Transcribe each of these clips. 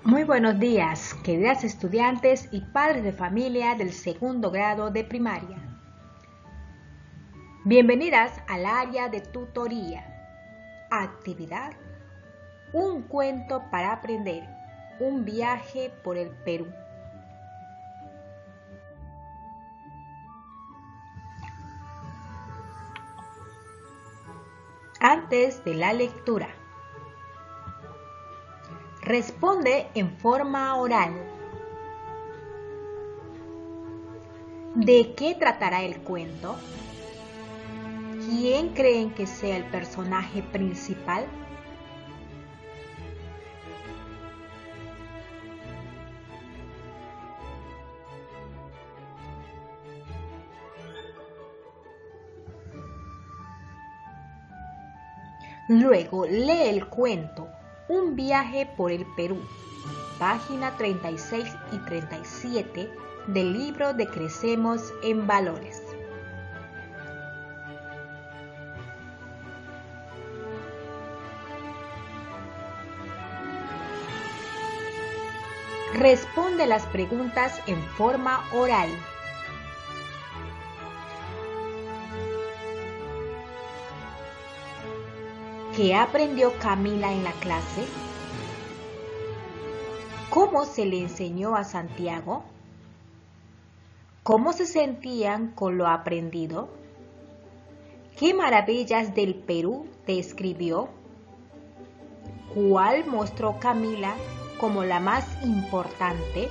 Muy buenos días, queridas estudiantes y padres de familia del segundo grado de primaria. Bienvenidas al área de tutoría. Actividad: un cuento para aprender, un viaje por el Perú. Antes de la lectura, responde en forma oral. ¿De qué tratará el cuento? ¿Quién creen que sea el personaje principal? Luego lee el cuento Un viaje por el Perú, página 36 y 37 del libro de Crecemos en Valores. Responde las preguntas en forma oral. ¿Qué aprendió Camila en la clase? ¿Cómo se le enseñó a Santiago? ¿Cómo se sentían con lo aprendido? ¿Qué maravillas del Perú describió? ¿Cuál mostró Camila como la más importante?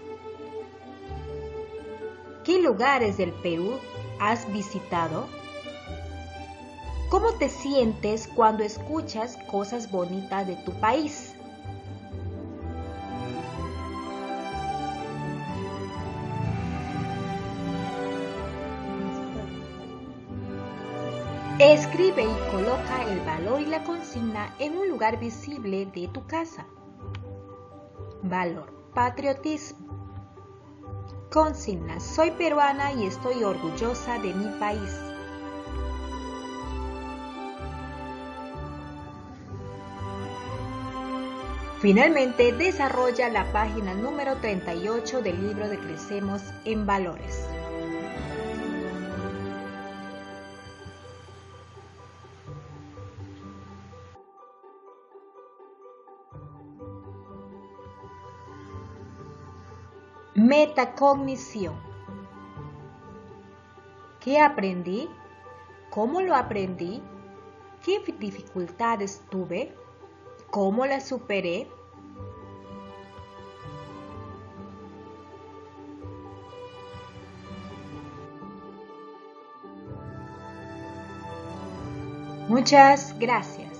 ¿Qué lugares del Perú has visitado? ¿Cómo te sientes cuando escuchas cosas bonitas de tu país? Escribe y coloca el valor y la consigna en un lugar visible de tu casa. Valor: patriotismo. Consigna: soy peruana y estoy orgullosa de mi país. Finalmente, desarrolla la página número 38 del libro de Crecemos en Valores. Metacognición. ¿Qué aprendí? ¿Cómo lo aprendí? ¿Qué dificultades tuve? ¿Cómo las superé? Muchas gracias.